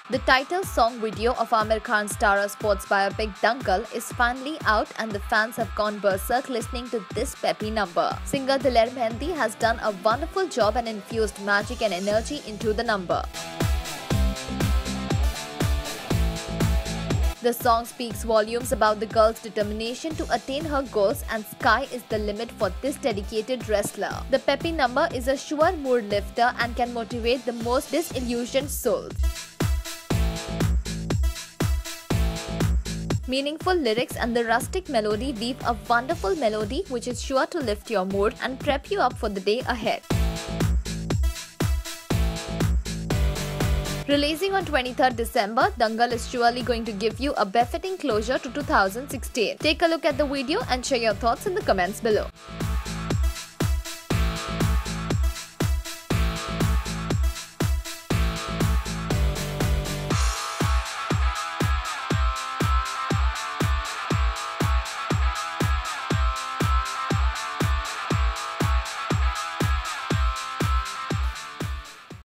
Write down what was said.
The title song video of Aamir Khan's Tara sports biopic Dangal is finally out and the fans have gone berserk listening to this peppy number. Singer Diler Mehendi has done a wonderful job and infused magic and energy into the number. The song speaks volumes about the girl's determination to attain her goals, and sky is the limit for this dedicated wrestler. The peppy number is a sure mood lifter and can motivate the most disillusioned souls. Meaningful lyrics and the rustic melody weave a wonderful melody which is sure to lift your mood and prep you up for the day ahead. Releasing on 23rd December, Dangal is surely going to give you a befitting closure to 2016. Take a look at the video and share your thoughts in the comments below.